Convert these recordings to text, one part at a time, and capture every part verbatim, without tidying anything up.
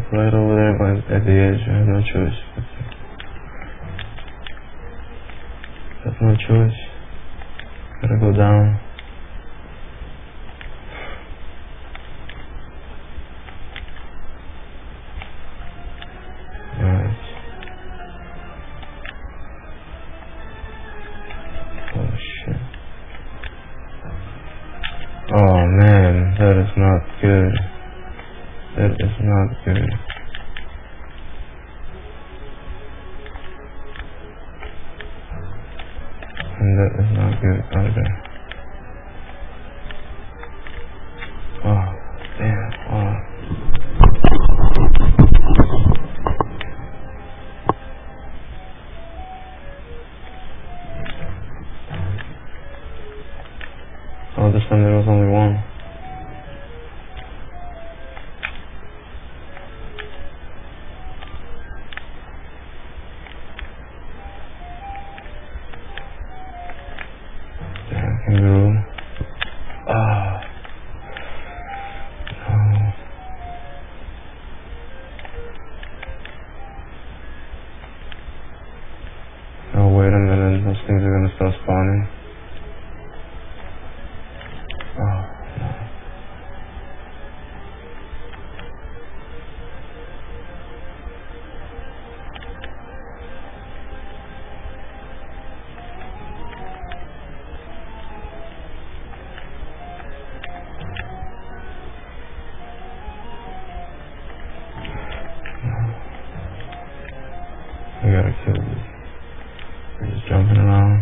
right over there but at the edge. I have no choice. I have no choice. Gotta go down. Alright. Oh shit. Oh man, that is not good. That is not good. And that is not good either. Oh, damn. Oh. Oh, this time there was only one. Damn, kangaroo. Ah. No. Oh, wait a minute. Those things are gonna start spawning. Oh, no. We gotta kill this. They're just jumping around.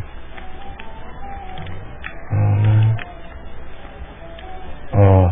Oh man. Oh.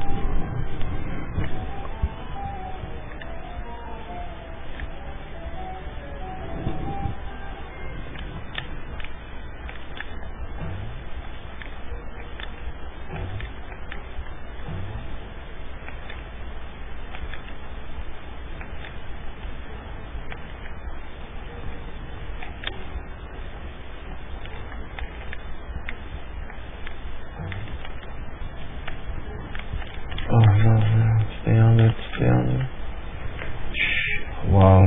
Oh no, no. Stay on it, stay on it. Shh. Wow.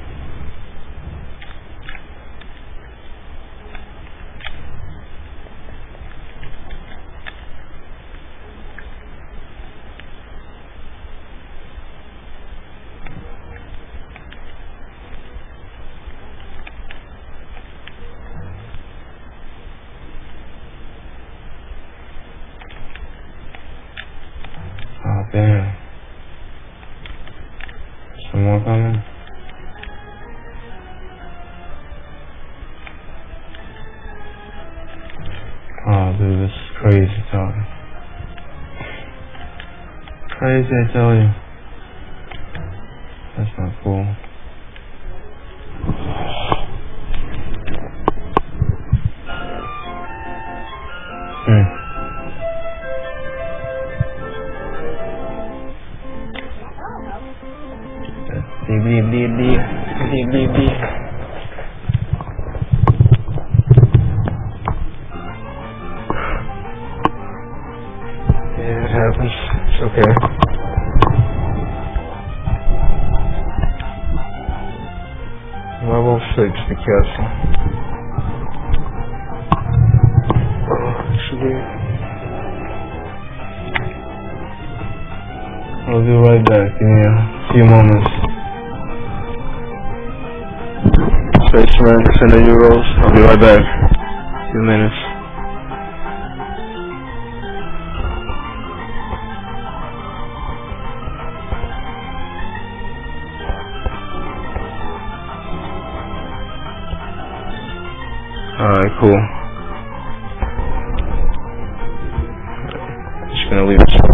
Oh damn. Some more coming? Oh dude, this is crazy talking. Crazy, I tell you. That's not cool. Hmm. Deep, deep, deep, deep, deep, deep, deep. Yeah, it happens. It's okay. Level six, be careful. Oh, shit. I'll be right back. Give me a few moments. Spaceman, send the euros. I'll be right back. A few minutes. Alright, cool. Just gonna leave this.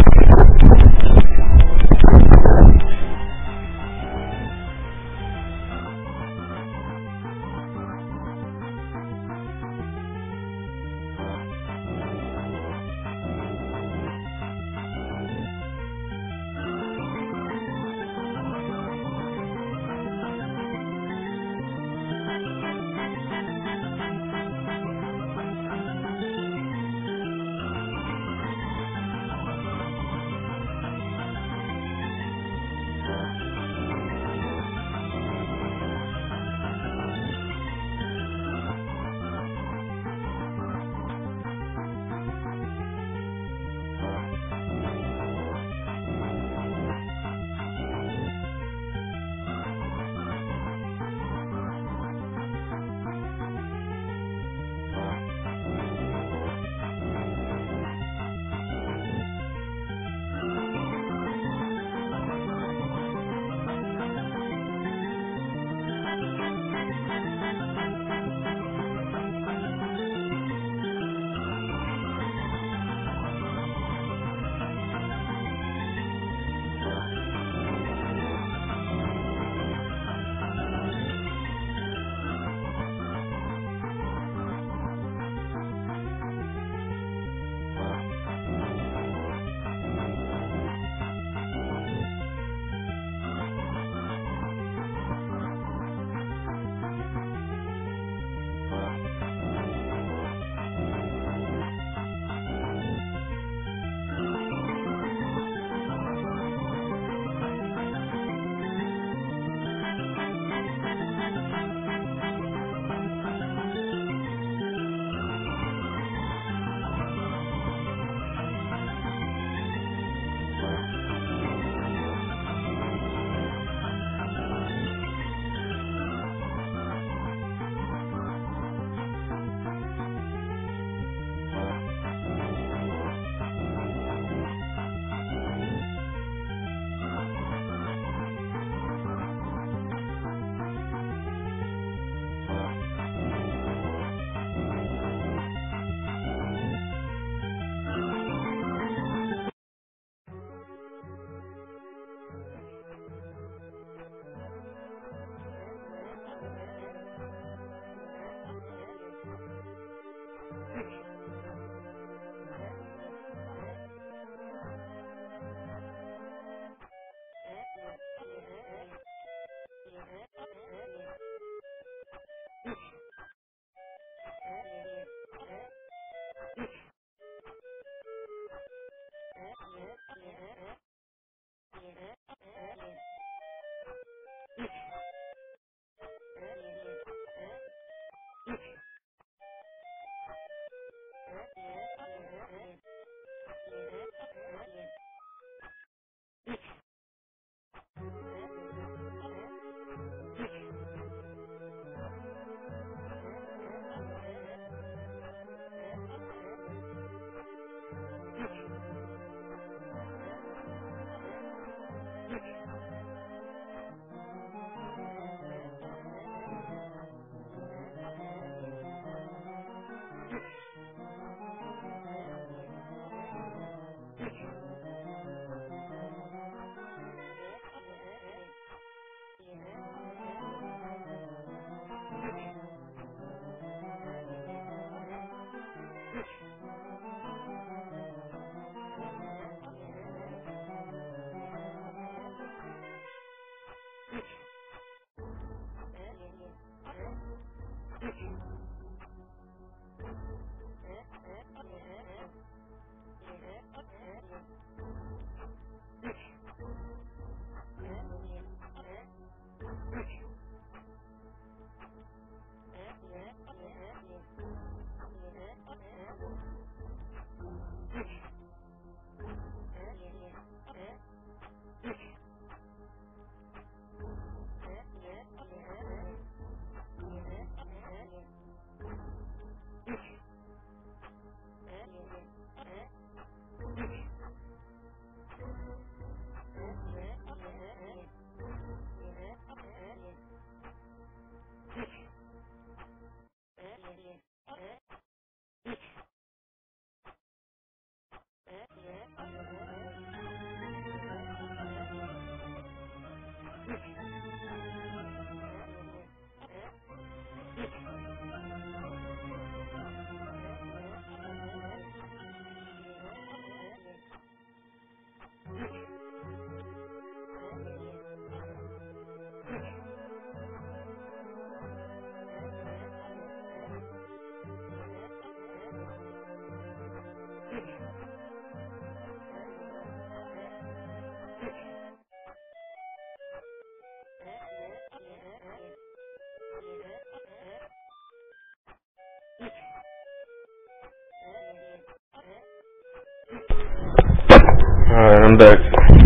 Alright, I'm back.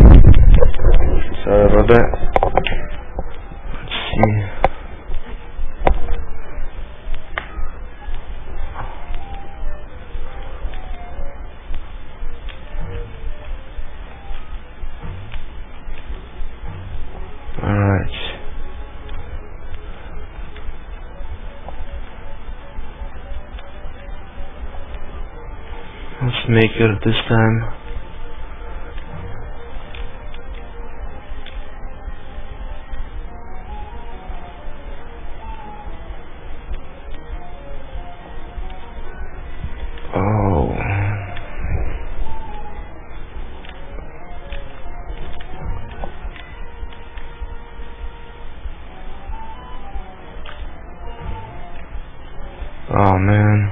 Sorry about that. Let's see. Alright. Let's make it this time. Oh. Oh man.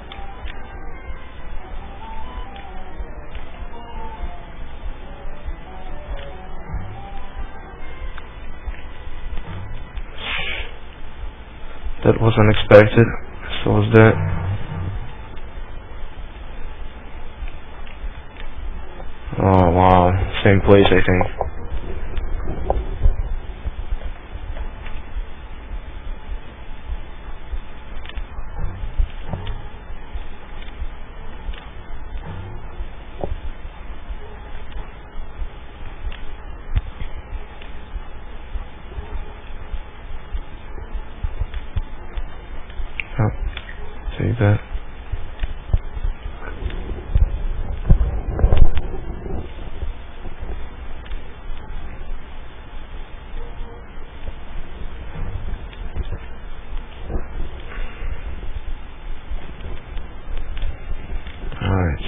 That was unexpected. So was that. Oh wow. Same place, I think. Oh, take that. Alright.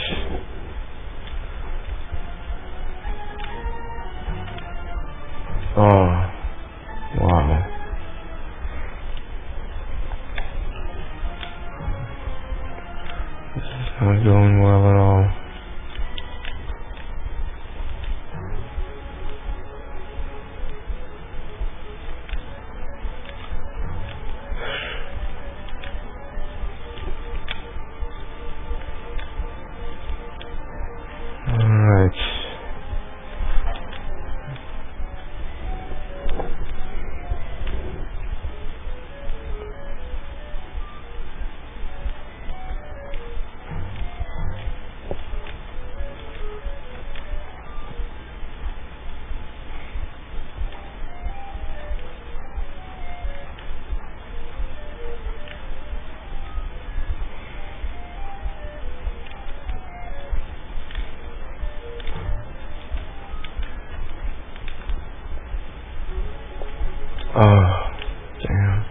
Oh, wow. Oh, damn.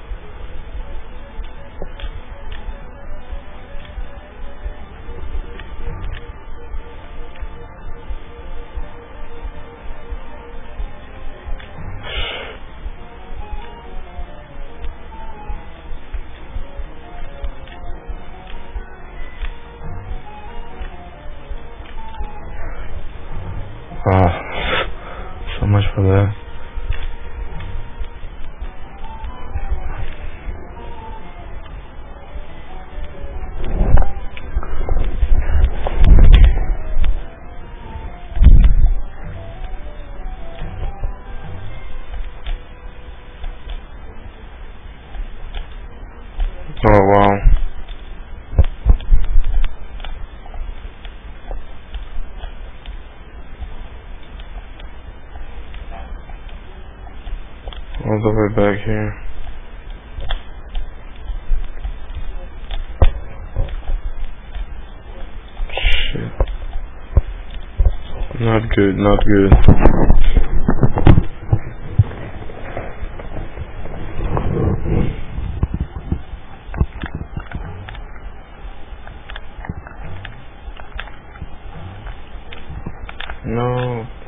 Oh, so much for that. Oh, wow. All the way back here. Shit. Not good, not good. No.